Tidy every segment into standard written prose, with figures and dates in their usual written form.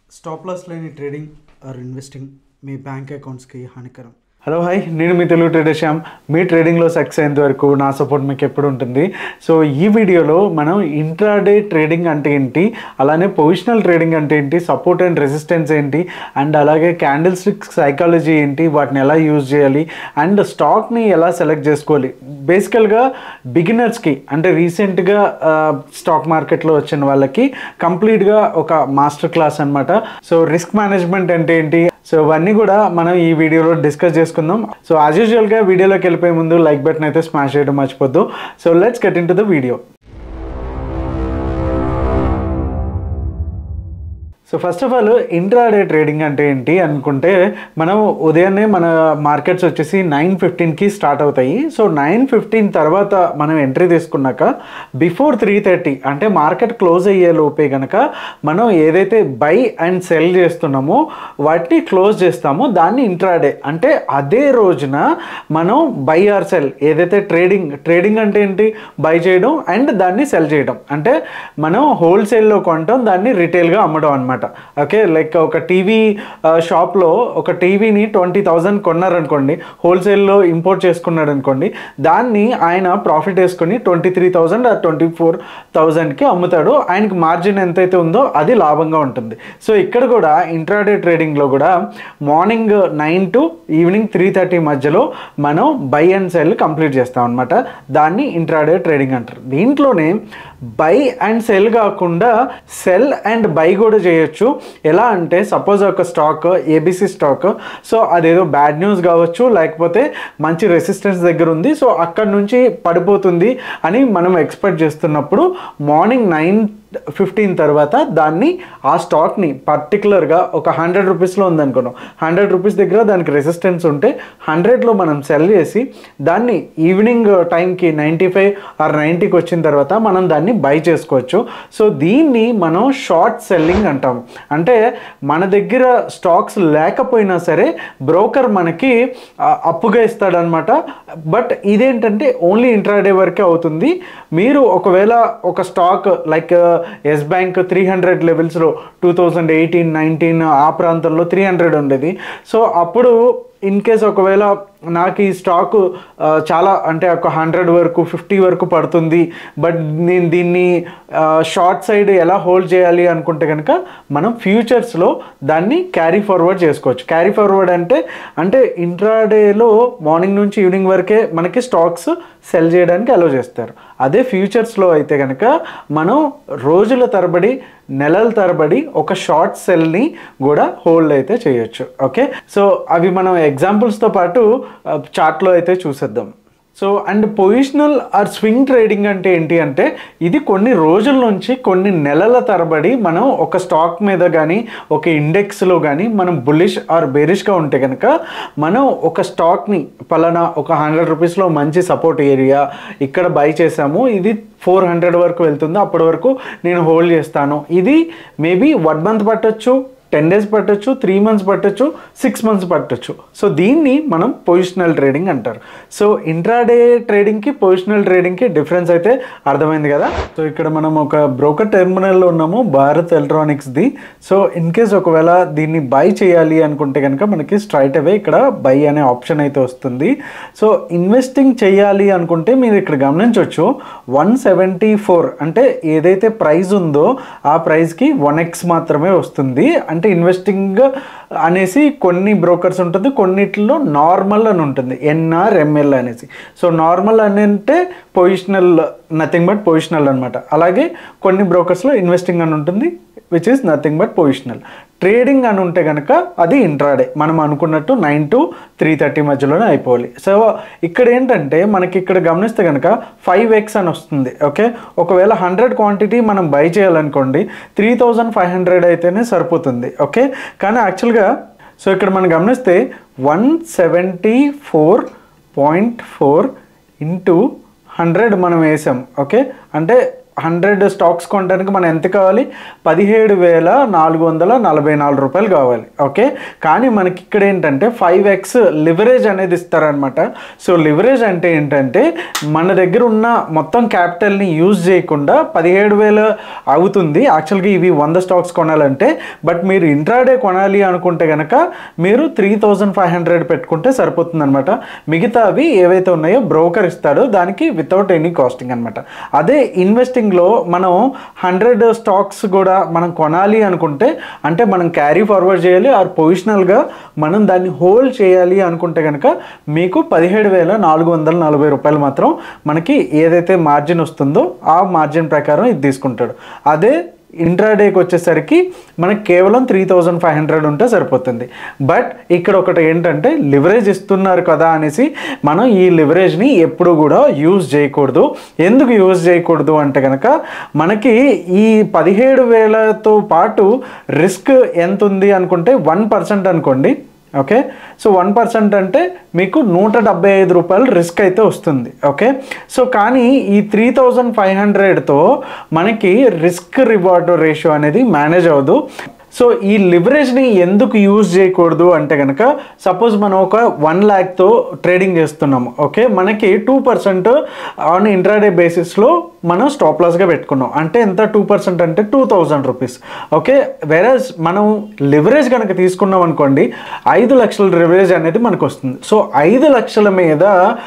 Stop loss లేని trading or investing మీ bank అకౌంట్స్కి హానికరం. హలో హాయ్, నేను మీ తెలుగు ట్రేడర్ శ్యామ్. మీ ట్రేడింగ్లో సక్సెస్ అయ్యేంత వరకు నా సపోర్ట్ మీకు ఎప్పుడు ఉంటుంది. సో ఈ వీడియోలో మనం ఇంట్రాడే ట్రేడింగ్ అంటే ఏంటి, అలానే పొజిషనల్ ట్రేడింగ్ అంటే ఏంటి, సపోర్ట్ అండ్ రెసిస్టెన్స్ ఏంటి, అండ్ అలాగే క్యాండిల్ స్టిక్ సైకాలజీ ఏంటి, వాటిని ఎలా యూజ్ చేయాలి, అండ్ స్టాక్ని ఎలా సెలెక్ట్ చేసుకోవాలి, బేసికల్గా బిగినర్స్కి అంటే రీసెంట్గా స్టాక్ మార్కెట్లో వచ్చిన వాళ్ళకి కంప్లీట్గా ఒక మాస్టర్ క్లాస్ అనమాట. సో రిస్క్ మేనేజ్మెంట్ అంటే ఏంటి, సో ఇవన్నీ కూడా మనం ఈ వీడియోలో డిస్కస్ చేసుకుందాం. సో యాజ్ యూజువల్గా వీడియోలోకి వెళ్ళిపోయే ముందు లైక్ బటన్ అయితే స్మాష్ చేయడం మర్చిపోద్దు. So let's get into the video. So first of all intraday trading అంటే ఏంటి అనుకుంటే, మనం ఉదయాన్నే మన మార్కెట్స్ వచ్చేసి 9:15కి స్టార్ట్ అవుతాయి. సో 9:15 తర్వాత మనం ఎంట్రీ తీసుకున్నాక బిఫోర్ 3:30 అంటే మార్కెట్ క్లోజ్ అయ్యే లోపే కనుక మనం ఏదైతే బై అండ్ సెల్ చేస్తున్నామో వాటిని క్లోజ్ చేస్తామో దాన్ని ఇంట్రాడే అంటే అదే రోజున మనం బై ఆర్ సెల్ ఏదైతే ట్రేడింగ్ అంటే ఏంటి, బై చేయడం అండ్ దాన్ని సెల్ చేయడం అంటే మనం హోల్సేల్లో కొనడం, దాన్ని రిటైల్గా అమ్మడం అనమాట. ఓకే, లైక్ ఒక టీవీ షాప్లో ఒక టీవీని 20,000 కొన్నారనుకోండి, హోల్సేల్లో ఇంపోర్ట్ చేసుకున్నాడు అనుకోండి, దాన్ని ఆయన ప్రాఫిట్ వేసుకొని 23,000 ఆ 24,000కి అమ్ముతాడు. ఆయనకి మార్జిన్ ఎంతైతే ఉందో అది లాభంగా ఉంటుంది. సో ఇక్కడ కూడా ఇంట్రాడే ట్రేడింగ్లో కూడా మార్నింగ్ 9 to ఈవినింగ్ 3:30 మధ్యలో మనం బై అండ్ సెల్ కంప్లీట్ చేస్తాం అనమాట. దాన్ని ఇంట్రాడే ట్రేడింగ్ అంటారు. దీంట్లోనే బై అండ్ సెల్ కాకుండా సెల్ అండ్ బై కూడా చేయొచ్చు. ఎలా అంటే సపోజ్ ఒక స్టాక్ ఏబిసి స్టాక్, సో అదేదో బ్యాడ్ న్యూస్ కావచ్చు, లేకపోతే మంచి రెసిస్టెన్స్ దగ్గర ఉంది, సో అక్కడ నుంచి పడిపోతుంది అని మనం ఎక్స్పెక్ట్ చేస్తున్నప్పుడు మార్నింగ్ 9:15 తర్వాత దాన్ని ఆ స్టాక్ని పర్టికులర్గా ఒక 100 రూపీస్లో ఉందనుకున్నాం, 100 రూపీస్ దగ్గర దానికి రెసిస్టెన్స్ ఉంటే 100లో మనం సెల్ చేసి దాన్ని ఈవినింగ్ టైంకి 95 ఆర్ 90కి వచ్చిన తర్వాత మనం దాన్ని బై చేసుకోవచ్చు. సో దీన్ని మనం షార్ట్ సెల్లింగ్ అంటాం. అంటే మన దగ్గర స్టాక్స్ లేకపోయినా సరే బ్రోకర్ మనకి అప్పుగా ఇస్తాడనమాట. బట్ ఇదేంటంటే ఓన్లీ ఇంట్రాడే వరకే అవుతుంది. మీరు ఒకవేళ ఒక స్టాక్ లైక్ ఎస్ బ్యాంక్ 300 లెవెల్స్లో 2018-19 ఆ ప్రాంతంలో 300 ఉండేది. సో అప్పుడు ఇన్ కేస్ ఒకవేళ నాకు ఈ స్టాక్ చాలా అంటే ఒక 100 వరకు 50 వరకు పడుతుంది, బట్ నేను దీన్ని షార్ట్ సైడ్ ఎలా హోల్డ్ చేయాలి అనుకుంటే కనుక మనం ఫ్యూచర్స్లో దాన్ని క్యారీ ఫార్వర్డ్ చేసుకోవచ్చు. క్యారీ ఫార్వర్డ్ అంటే ఇంట్రాడేలో మార్నింగ్ నుంచి ఈవినింగ్ వరకే మనకి స్టాక్స్ సెల్ చేయడానికి అలో చేస్తారు. అదే ఫ్యూచర్స్లో అయితే కనుక మనం రోజుల తరబడి నెలల తరబడి ఒక షార్ట్ సెల్ని కూడా హోల్డ్ అయితే చేయొచ్చు. ఓకే, సో అవి మనం ఎగ్జాంపుల్స్తో పాటు చార్ట్లో అయితే చూసేద్దాం. So and positional or swing trading అంటే ఏంటి అంటే, ఇది కొన్ని రోజుల నుంచి కొన్ని నెలల తరబడి మనం ఒక స్టాక్ మీద కానీ ఒక ఇండెక్స్లో కానీ మనం బుల్లిష్ ఆర్ బేరిష్గా ఉంటే కనుక మనం ఒక స్టాక్ని పలానా ఒక 100 రూపీస్లో మంచి సపోర్ట్ ఏరియా ఇక్కడ బై చేసాము, ఇది 400 వరకు వెళ్తుంది, అప్పటి వరకు నేను హోల్డ్ చేస్తాను. ఇది మేబీ 1 మంత్ పట్టొచ్చు, 10 days పట్టొచ్చు, 3 months పట్టొచ్చు, 6 months పట్టొచ్చు. సో దీన్ని మనం పొజిషనల్ ట్రేడింగ్ అంటారు. సో ఇంట్రాడే ట్రేడింగ్కి పొజిషనల్ ట్రేడింగ్కి డిఫరెన్స్ అయితే అర్థమైంది కదా. సో ఇక్కడ మనం ఒక బ్రోకర్ టెర్మినల్లో ఉన్నాము, భారత్ ఎలక్ట్రానిక్స్ది. సో ఇన్ కేస్ ఒకవేళ దీన్ని బై చేయాలి అనుకుంటే కనుక మనకి స్ట్రైట్ అవే ఇక్కడ బై అనే ఆప్షన్ అయితే వస్తుంది. సో ఇన్వెస్టింగ్ చేయాలి అనుకుంటే మీరు ఇక్కడ గమనించవచ్చు 174 అంటే ఏదైతే ప్రైస్ ఉందో ఆ ప్రైస్కి 1x మాత్రమే వస్తుంది. అంటే ఇన్వెస్టింగ్ అనేసి కొన్ని బ్రోకర్స్ ఉంటుంది, కొన్నిట్లో నార్మల్ అని ఉంటుంది, NRML అనేసి. సో నార్మల్ అని అంటే పొజిషనల్, నథింగ్ బట్ పొజిషనల్ అనమాట. అలాగే కొన్ని బ్రోకర్స్లో ఇన్వెస్టింగ్ అని ఉంటుంది, which is nothing but positional. Trading అని ఉంటే కనుక అది ఇంట్రాడే, మనం అనుకున్నట్టు 9 to 3:30 మధ్యలోనే అయిపోవాలి. సో ఇక్కడ ఏంటంటే మనకి ఇక్కడ గమనిస్తే కనుక 5x అని వస్తుంది. ఓకే, ఒకవేళ 100 క్వాంటిటీ మనం బై చేయాలనుకోండి 3,500 అయితేనే సరిపోతుంది. ఓకే, కానీ యాక్చువల్గా సో ఇక్కడ మనం గమనిస్తే 174.4 into 100 మనం వేసాం. ఓకే, అంటే 100 స్టాక్స్ కొనడానికి మనం ఎంత కావాలి? 17,444 రూపాయలు కావాలి. ఓకే, కానీ మనకి ఇక్కడ ఏంటంటే 5x లివరేజ్ అనేది ఇస్తారనమాట. సో లివరేజ్ అంటే ఏంటంటే మన దగ్గర ఉన్న మొత్తం క్యాపిటల్ని యూజ్ చేయకుండా 17,000 అవుతుంది యాక్చువల్గా ఇవి 100 స్టాక్స్ కొనాలంటే. బట్ మీరు ఇంట్రాడే కొనాలి అనుకుంటే కనుక మీరు 3,500 పెట్టుకుంటే సరిపోతుంది అనమాట. మిగతావి ఏవైతే ఉన్నాయో బ్రోకర్ ఇస్తాడో దానికి వితౌట్ ఎనీ కాస్టింగ్ అనమాట. అదే ఇన్వెస్టింగ్లో మనం 100 స్టాక్స్ కూడా మనం కొనాలి అనుకుంటే అంటే మనం క్యారీ ఫార్వర్డ్ చేయాలి ఆర్ పొజిషనల్గా మనం దాన్ని హోల్డ్ చేయాలి అనుకుంటే కనుక మీకు 17,440 రూపాయలు మాత్రం మనకి ఏదైతే మార్జిన్ వస్తుందో ఆ మార్జిన్ ప్రకారం ఇది తీసుకుంటాడు. అదే ఇంట్రాడేకి వచ్చేసరికి మనకి కేవలం 3,500 ఉంటే సరిపోతుంది. బట్ ఇక్కడ ఒకటి ఏంటంటే లివరేజ్ ఇస్తున్నారు కదా అనేసి మనం ఈ లివరేజ్ని ఎప్పుడు కూడా యూజ్ చేయకూడదు. ఎందుకు యూజ్ చేయకూడదు అంటే కనుక మనకి ఈ 17,000తో పాటు రిస్క్ ఎంత ఉంది అనుకుంటే 1% అనుకోండి. ఓకే, సో 1% అంటే మీకు 175 రూపాయలు రిస్క్ అయితే వస్తుంది. ఓకే, సో కానీ ఈ 3,500తో మనకి రిస్క్ రివార్డ్ రేషియో అనేది మేనేజ్ అవ్వదు. సో ఈ లివరేజ్ని ఎందుకు యూజ్ చేయకూడదు అంటే కనుక సపోజ్ మనం ఒక 1 lakh ట్రేడింగ్ చేస్తున్నాము. ఓకే, మనకి 2% ఆన్ ఇంట్రాడే బేసిస్లో మనం స్టాప్ లాస్గా పెట్టుకున్నాం. అంటే ఎంత 2% అంటే 2,000 రూపీస్. ఓకే, వెరస్ మనం లివరేజ్ కనుక తీసుకున్నాం అనుకోండి 5 లక్షల లివరేజ్ అనేది మనకు వస్తుంది. సో 5 లక్షల మీద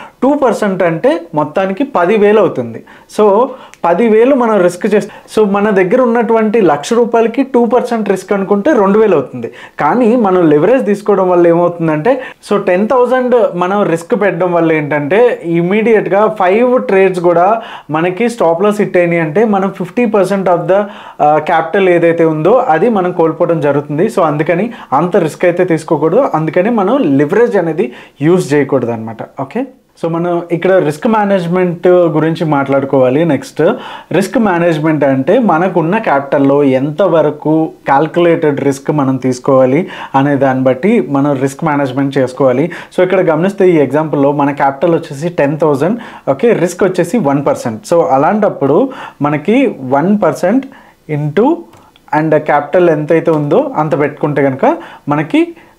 2% అంటే మొత్తానికి 10,000 అవుతుంది. సో 10,000 మనం రిస్క్ చేస్తాం. సో మన దగ్గర ఉన్నటువంటి 1,00,000 రూపాయలకి 2% రిస్క్ అనుకుంటే 2,000 అవుతుంది. కానీ మనం లివరేజ్ తీసుకోవడం వల్ల ఏమవుతుందంటే సో 10,000 మనం రిస్క్ పెట్టడం వల్ల ఏంటంటే ఇమీడియట్గా 5 ట్రేడ్స్ కూడా మనకి స్టాప్ లాస్ హిట్ అయినాయి అంటే మనం 50% ఆఫ్ ద క్యాపిటల్ ఏదైతే ఉందో అది మనం కోల్పోవడం జరుగుతుంది. సో అందుకని అంత రిస్క్ అయితే తీసుకోకూడదు. అందుకని మనం లివరేజ్ అనేది యూజ్ చేయకూడదు అనమాట. ఓకే, సో మనం ఇక్కడ రిస్క్ మేనేజ్మెంట్ గురించి మాట్లాడుకోవాలి. నెక్స్ట్ రిస్క్ మేనేజ్మెంట్ అంటే మనకున్న క్యాపిటల్లో ఎంతవరకు క్యాల్కులేటెడ్ రిస్క్ మనం తీసుకోవాలి అనే దాన్ని బట్టి మనం రిస్క్ మేనేజ్మెంట్ చేసుకోవాలి. సో ఇక్కడ గమనిస్తే ఈ ఎగ్జాంపుల్లో మన క్యాపిటల్ వచ్చేసి 10,000. ఓకే, రిస్క్ వచ్చేసి 1%. సో అలాంటప్పుడు మనకి 1% ఇంటూ అండ్ క్యాపిటల్ ఎంతైతే ఉందో అంత పెట్టుకుంటే కనుక మనకి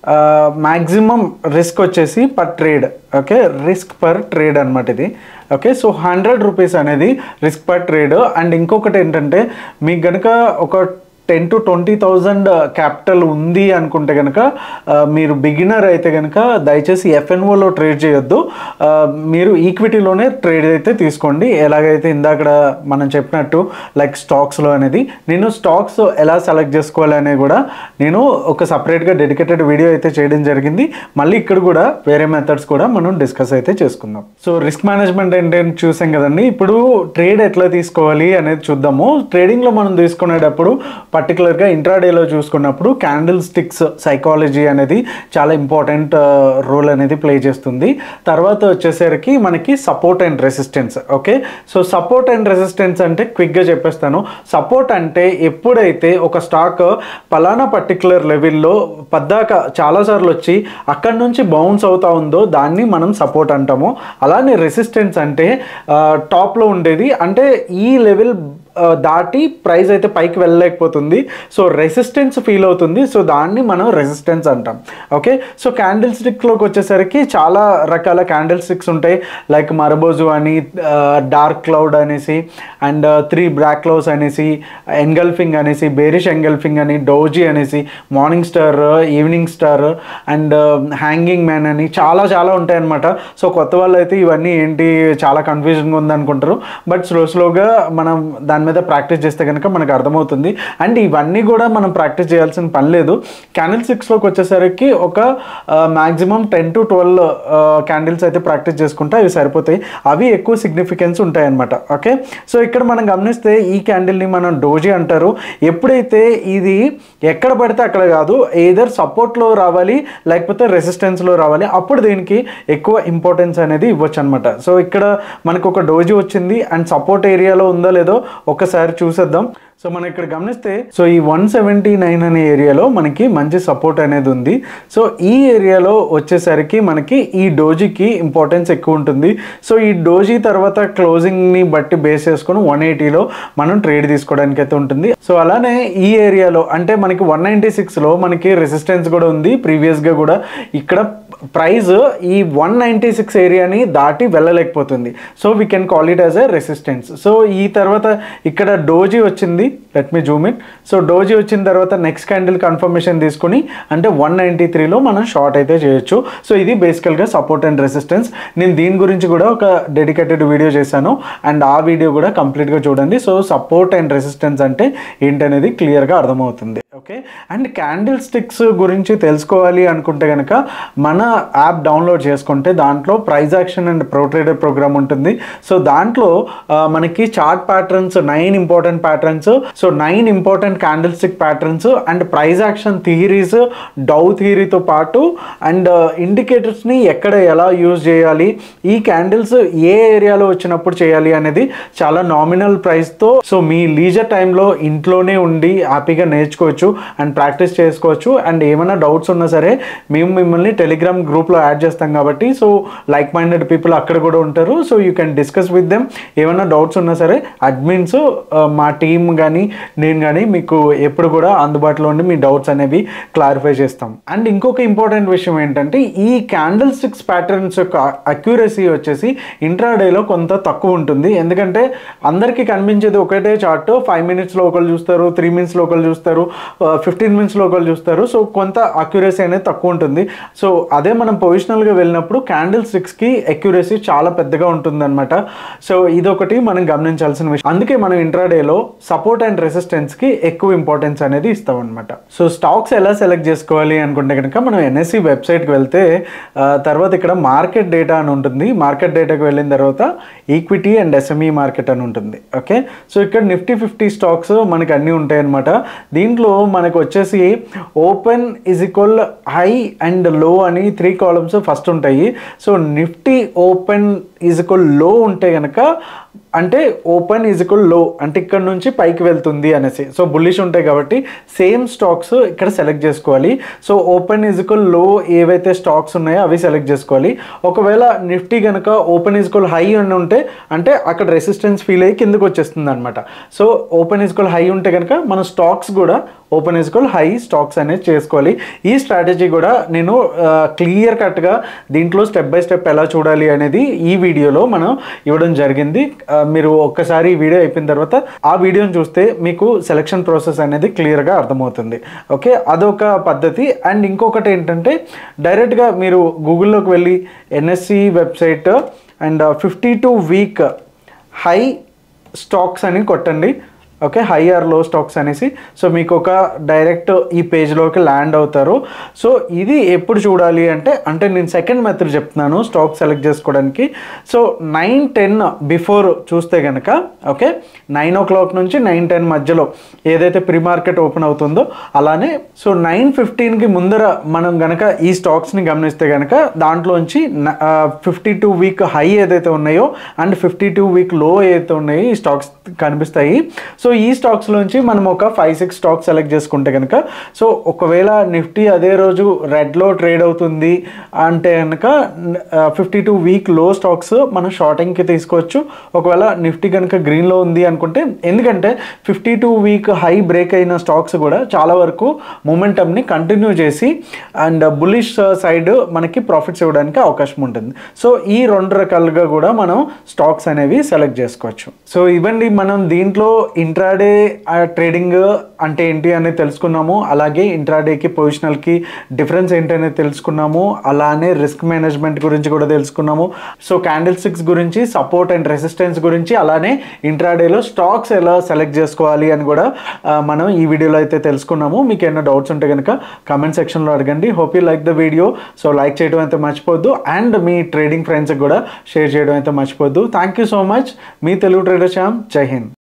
మ్యాక్సిమం రిస్క్ వచ్చేసి per trade. Okay, risk per trade అనమాట ఇది. ఓకే, సో 100 రూపీస్ అనేది రిస్క్ పర్ ట్రేడ్. అండ్ ఇంకొకటి ఏంటంటే మీకు కనుక ఒక 10,000 to 20,000 క్యాపిటల్ ఉంది అనుకుంటే కనుక మీరు బిగినర్ అయితే కనుక దయచేసి ఎఫ్ఎన్ఓలో ట్రేడ్ చేయొద్దు. మీరు ఈక్విటీలోనే ట్రేడ్ అయితే తీసుకోండి. ఎలాగైతే ఇందాక మనం చెప్పినట్టు లైక్ స్టాక్స్లో అనేది నేను స్టాక్స్ ఎలా సెలెక్ట్ చేసుకోవాలి అనేది కూడా నేను ఒక సపరేట్గా డెడికేటెడ్ వీడియో అయితే చేయడం జరిగింది. మళ్ళీ ఇక్కడ కూడా వేరే మెథడ్స్ కూడా మనం డిస్కస్ అయితే చేసుకుందాం. సో రిస్క్ మేనేజ్మెంట్ ఏంటంటే చూసాం కదండి. ఇప్పుడు ట్రేడ్ ఎట్లా తీసుకోవాలి అనేది చూద్దాము. ట్రేడింగ్లో మనం తీసుకునేటప్పుడు పర్టికులర్గా ఇంట్రాడేలో చూసుకున్నప్పుడు క్యాండిల్ స్టిక్స్ సైకాలజీ అనేది చాలా ఇంపార్టెంట్ రోల్ అనేది ప్లే చేస్తుంది. తర్వాత వచ్చేసరికి మనకి support and resistance. Okay, so support and resistance అంటే క్విక్గా చెప్పేస్తాను. సపోర్ట్ అంటే ఎప్పుడైతే ఒక స్టాక్ పలానా పర్టికులర్ లెవెల్లో పద్దాక చాలాసార్లు వచ్చి అక్కడి నుంచి బౌన్స్ అవుతా ఉందో దాన్ని మనం సపోర్ట్ అంటాము. అలానే రెసిస్టెన్స్ అంటే టాప్లో ఉండేది అంటే ఈ లెవెల్ దాటి ప్రైస్ అయితే పైకి వెళ్ళలేకపోతుంది. సో రెసిస్టెన్స్ ఫీల్ అవుతుంది. సో దాన్ని మనం రెసిస్టెన్స్ అంటాం. ఓకే, సో క్యాండిల్ స్టిక్లోకి వచ్చేసరికి చాలా రకాల క్యాండిల్ స్టిక్స్ ఉంటాయి. లైక్ మరబోజు అని, డార్క్ క్లౌడ్ అనేసి, అండ్ 3 బ్లాక్ క్లౌడ్స్ అనేసి, ఎంగల్ఫింగ్ అనేసి, బేరిష్ ఎంగల్ఫింగ్ అని, డోజీ అనేసి, morning star, evening star, and hanging man అని చాలా చాలా ఉంటాయి అన్నమాట. సో కొత్త వాళ్ళు అయితే ఇవన్నీ ఏంటి చాలా కన్ఫ్యూజన్గా ఉందనుకుంటారు. బట్ స్లోగా మనం దాని మీద ప్రాక్టీస్ చేస్తే కనుక మనకు అర్థమవుతుంది. అండ్ ఇవన్నీ కూడా మనం ప్రాక్టీస్ చేయాల్సిన పని లేదు. క్యాండిల్ స్టిక్స్లోకి వచ్చేసరికి ఒక మ్యాక్సిమం 10 to 12 క్యాండిల్స్ అయితే ప్రాక్టీస్ చేసుకుంటే అవి సరిపోతాయి. అవి ఎక్కువ సిగ్నిఫికెన్స్ ఉంటాయి అన్నమాట. ఓకే, సో ఇక్కడ మనం గమనిస్తే ఈ క్యాండిల్ని మనం డోజీ అంటారు. ఎప్పుడైతే ఇది ఎక్కడ పడితే అక్కడ కాదు, ఎయిదర్ సపోర్ట్లో రావాలి లేకపోతే రెసిస్టెన్స్లో రావాలి, అప్పుడు దీనికి ఎక్కువ ఇంపార్టెన్స్ అనేది ఇవ్వచ్చు అనమాట. సో ఇక్కడ మనకు ఒక డోజీ వచ్చింది అండ్ సపోర్ట్ ఏరియాలో ఉందో లేదో ఒకసారి చూసేద్దాం. సో మనం ఇక్కడ గమనిస్తే సో ఈ 179 అనే ఏరియాలో మనకి మంచి సపోర్ట్ అనేది ఉంది. సో ఈ ఏరియాలో వచ్చేసరికి మనకి ఈ డోజీకి ఇంపార్టెన్స్ ఎక్కువ ఉంటుంది. సో ఈ డోజీ తర్వాత క్లోజింగ్ని బట్టి బేస్ చేసుకొని 180లో మనం ట్రేడ్ తీసుకోవడానికి అయితే ఉంటుంది. సో అలానే ఈ ఏరియాలో అంటే మనకి 196లో మనకి రెసిస్టెన్స్ కూడా ఉంది. ప్రీవియస్గా కూడా ఇక్కడ ప్రైస్ ఈ 196 ఏరియాని దాటి వెళ్ళలేకపోతుంది. So we can call it as a resistance. So ఈ తర్వాత ఇక్కడ డోజీ వచ్చింది, let me zoom in. So doji వచ్చిన తర్వాత నెక్స్ట్ క్యాండిల్ కన్ఫర్మేషన్ తీసుకుని అంటే 193లో మనం షార్ట్ అయితే చేయొచ్చు. సో ఇది బేసికల్గా సపోర్ట్ అండ్ రెసిస్టెన్స్. నేను దీని గురించి కూడా ఒక డెడికేటెడ్ వీడియో చేశాను అండ్ ఆ వీడియో కూడా కంప్లీట్గా చూడండి. సో సపోర్ట్ అండ్ రెసిస్టెన్స్ అంటే ఏంటనేది క్లియర్గా అర్థమవుతుంది. ఓకే, అండ్ క్యాండిల్ స్టిక్స్ గురించి తెలుసుకోవాలి అనుకుంటే కనుక మన యాప్ డౌన్లోడ్ చేసుకుంటే దాంట్లో price action and pro trader program ఉంటుంది. సో దాంట్లో మనకి chart patterns 9 important patterns, so 9 important candle stick patterns and price action theories, Dow థియరీతో పాటు అండ్ ఇండికేటర్స్ని ఎక్కడ ఎలా యూజ్ చేయాలి, ఈ క్యాండిల్స్ ఏ ఏరియాలో వచ్చినప్పుడు చేయాలి అనేది చాలా నామినల్ ప్రైస్తో సో మీ లీజర్ టైంలో ఇంట్లోనే ఉండి హ్యాపీగా నేర్చుకోవచ్చు అండ్ ప్రాక్టీస్ చేసుకోవచ్చు. అండ్ ఏమైనా డౌట్స్ ఉన్నా సరే మేము మిమ్మల్ని టెలిగ్రామ్ గ్రూప్లో యాడ్ చేస్తాం కాబట్టి సో లైక్ మైండెడ్ పీపుల్ అక్కడ కూడా ఉంటారు. So you can discuss with them. ఏమైనా డౌట్స్ ఉన్నా సరే అడ్మిన్స్ మా టీమ్ కానీ నేను కానీ మీకు ఎప్పుడు కూడా అందుబాటులో ఉండి మీ డౌట్స్ అనేవి క్లారిఫై చేస్తాం. అండ్ ఇంకొక ఇంపార్టెంట్ విషయం ఏంటంటే ఈ క్యాండిల్ స్టిక్స్ ప్యాటర్న్స్ యొక్క అక్యూరసీ వచ్చేసి ఇంట్రాడేలో కొంత తక్కువ ఉంటుంది. ఎందుకంటే అందరికీ కనిపించేది ఒకటే చార్ట్, 5 మినిట్స్లో ఒకళ్ళు చూస్తారు, 3 మినిట్స్లో ఒకళ్ళు చూస్తారు, 15 మినిట్స్లో ఒకళ్ళు చూస్తారు. సో కొంత అక్యూరసీ అనేది తక్కువ ఉంటుంది. సో అదే మనం పొజిషనల్గా వెళ్ళినప్పుడు క్యాండిల్ స్టిక్స్కి అక్యూరసీ చాలా పెద్దగా ఉంటుందన్నమాట. సో ఇదొకటి మనం గమనించాల్సిన విషయం. అందుకే మనం ఇంట్రాడేలో సపోర్ట్ అండ్ రెసిస్టెన్స్కి ఎక్కువ ఇంపార్టెన్స్ అనేది ఇస్తాం అనమాట. సో స్టాక్స్ ఎలా సెలెక్ట్ చేసుకోవాలి అనుకుంటే కనుక మనం ఎన్ఎస్సి వెబ్సైట్కి వెళ్తే తర్వాత ఇక్కడ మార్కెట్ డేటా అని ఉంటుంది. మార్కెట్ డేటాకి వెళ్ళిన తర్వాత ఈక్విటీ అండ్ ఎస్ఎంఈ మార్కెట్ అని ఉంటుంది. ఓకే, సో ఇక్కడ నిఫ్టీ 50 స్టాక్స్ మనకి అన్నీ ఉంటాయి అనమాట. దీంట్లో మనకు వచ్చేసి open is equal high and low అని 3 కాలమ్స్ ఫస్ట్ ఉంటాయి. So Nifty open is equal low ఉంటే కనుక అంటే ఓపెన్ ఈజ్ ఈక్వల్ లో అంటే ఇక్కడ నుంచి పైకి వెళ్తుంది అనేసి. సో బుల్లిష్ ఉంటాయి కాబట్టి సేమ్ స్టాక్స్ ఇక్కడ సెలెక్ట్ చేసుకోవాలి. So open is equal low ఏవైతే స్టాక్స్ ఉన్నాయో అవి సెలెక్ట్ చేసుకోవాలి. ఒకవేళ నిఫ్టీ కనుక ఓపెన్ ఈజ్ ఈక్వల్ హై అని ఉంటే అంటే అక్కడ రెసిస్టెన్స్ ఫీల్ అయ్యి కిందకు వచ్చేస్తుంది అనమాట. So open is equal high ఉంటే కనుక మన స్టాక్స్ కూడా open is equal high stocks అనేది చేసుకోవాలి. ఈ స్ట్రాటజీ కూడా నేను క్లియర్ కట్గా దీంట్లో స్టెప్ బై స్టెప్ ఎలా చూడాలి అనేది ఈ వీడియోలో మనం ఇవ్వడం జరిగింది. మీరు ఒక్కసారి ఈ వీడియో అయిపోయిన తర్వాత ఆ వీడియోని చూస్తే మీకు సెలక్షన్ ప్రాసెస్ అనేది క్లియర్గా అర్థమవుతుంది. ఓకే, అదొక పద్ధతి. అండ్ ఇంకొకటి ఏంటంటే డైరెక్ట్గా మీరు గూగుల్లోకి వెళ్ళి NSC website and 52 week high stocks అని కొట్టండి. Okay, high or low stocks అనేసి. సో మీకు ఒక డైరెక్ట్ ఈ పేజ్లోకి ల్యాండ్ అవుతారు. సో ఇది ఎప్పుడు చూడాలి అంటే నేను సెకండ్ మెథడ్ చెప్తున్నాను స్టాక్ సెలెక్ట్ చేసుకోవడానికి. సో 9-10 బిఫోర్ చూస్తే కనుక ఓకే 9 o'clock నుంచి 9-10 మధ్యలో ఏదైతే ప్రీ మార్కెట్ ఓపెన్ అవుతుందో అలానే సో 9:15కి ముందర మనం కనుక ఈ స్టాక్స్ని గమనిస్తే కనుక దాంట్లోంచి 52 వీక్ హై ఏదైతే ఉన్నాయో అండ్ 52 వీక్ లో ఏదైతే ఉన్నాయో ఈ స్టాక్స్ కనిపిస్తాయి. సో ఈ స్టాక్స్లోంచి మనం ఒక 5-6 స్టాక్స్ సెలెక్ట్ చేసుకుంటే కనుక సో ఒకవేళ నిఫ్టీ అదే రోజు రెడ్లో ట్రేడ్ అవుతుంది అంటే కనుక 52 వీక్ లో స్టాక్స్ మనం షార్టింగ్కి తీసుకోవచ్చు. ఒకవేళ నిఫ్టీ కనుక గ్రీన్లో ఉంది అనుకుంటే ఎందుకంటే 52 వీక్ హై బ్రేక్ అయిన స్టాక్స్ కూడా చాలా వరకు మొమెంటమ్ని కంటిన్యూ చేసి అండ్ బుల్లిష్ సైడ్ మనకి ప్రాఫిట్స్ ఇవ్వడానికి అవకాశం ఉంటుంది. సో ఈ 2 రకాలుగా కూడా మనం స్టాక్స్ అనేవి సెలెక్ట్ చేసుకోవచ్చు. సో ఇవ్వండి మనం దీంట్లో ఇంట్రాడే ట్రేడింగ్ అంటే ఏంటి అనేది తెలుసుకున్నాము. అలాగే ఇంట్రాడేకి పొజిషనల్కి డిఫరెన్స్ ఏంటనేది తెలుసుకున్నాము. అలానే రిస్క్ మేనేజ్మెంట్ గురించి కూడా తెలుసుకున్నాము. సో క్యాండిల్ స్టిక్స్ గురించి, సపోర్ట్ అండ్ రెసిస్టెన్స్ గురించి, అలానే ఇంట్రాడేలో స్టాక్స్ ఎలా సెలెక్ట్ చేసుకోవాలి అని కూడా మనం ఈ వీడియోలో అయితే తెలుసుకున్నాము. మీకు ఏమైనా డౌట్స్ ఉంటే కనుక కామెంట్ సెక్షన్లో అడగండి. Hope you like the video. So like చేయడం అయితే మర్చిపోద్దు అండ్ మీ ట్రేడింగ్ ఫ్రెండ్స్కి కూడా షేర్ చేయడం అయితే మర్చిపోద్దు. Thank you so much. మీ తెలుగు ట్రేడర్ శ్యామ్. జై హింద్.